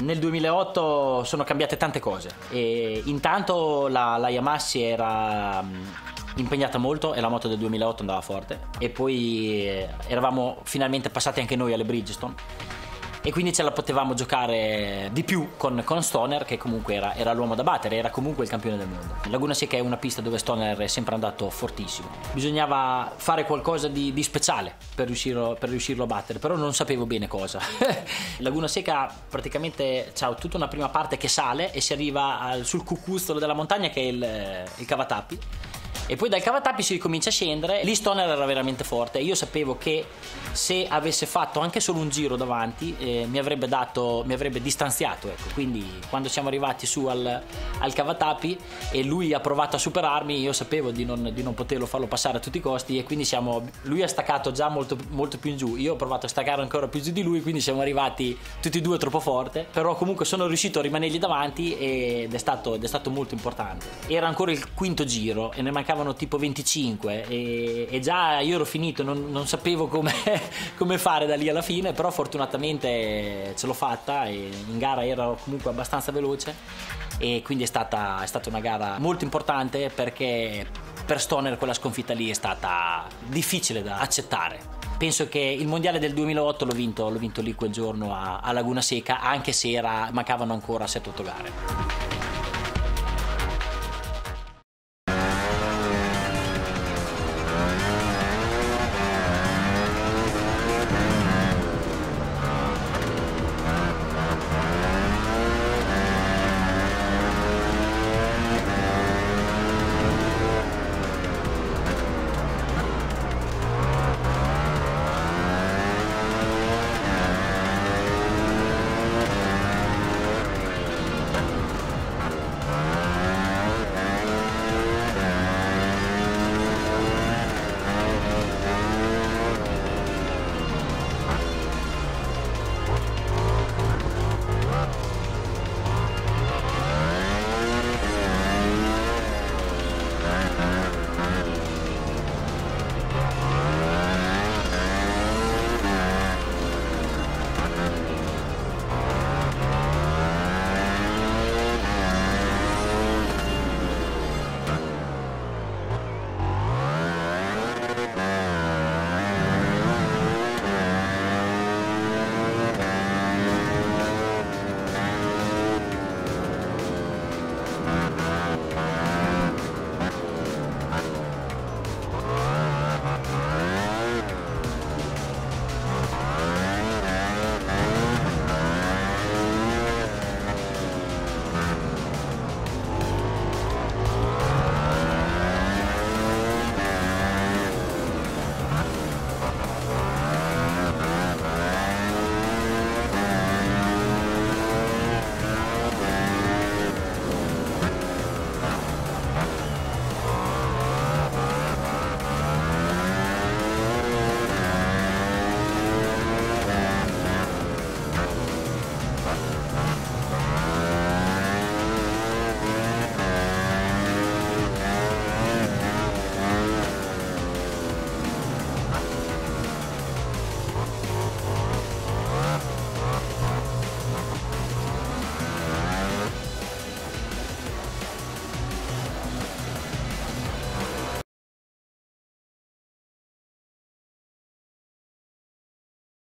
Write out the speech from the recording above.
Nel 2008 sono cambiate tante cose e intanto la Yamassi era impegnata molto e la moto del 2008 andava forte, e poi eravamo finalmente passati anche noi alle Bridgestone e quindi ce la potevamo giocare di più con Stoner, che comunque era l'uomo da battere, era comunque il campione del mondo. Laguna Seca è una pista dove Stoner è sempre andato fortissimo, bisognava fare qualcosa di speciale per riuscirlo a battere, però non sapevo bene cosa. Laguna Seca praticamente c'ha tutta una prima parte che sale e si arriva sul cucuzzolo della montagna, che è il Cavatappi, e poi dal Cavatappi si ricomincia a scendere. Lì Stoner era veramente forte e io sapevo che se avesse fatto anche solo un giro davanti mi avrebbe distanziato, ecco. Quindi quando siamo arrivati su al Cavatappi e lui ha provato a superarmi, io sapevo di non poterlo farlo passare a tutti i costi, e quindi lui ha staccato già molto, molto più in giù, io ho provato a staccare ancora più giù di lui, quindi siamo arrivati tutti e due troppo forte, però comunque sono riuscito a rimanergli davanti ed è stato molto importante. Era ancora il quinto giro e ne mancavano tipo 25 e già io ero finito, non sapevo come fare da lì alla fine, però fortunatamente ce l'ho fatta e in gara ero comunque abbastanza veloce, e quindi è stata una gara molto importante, perché per Stoner quella sconfitta lì è stata difficile da accettare. Penso che il mondiale del 2008 l'ho vinto lì quel giorno a Laguna Seca, anche se mancavano ancora 7-8 gare.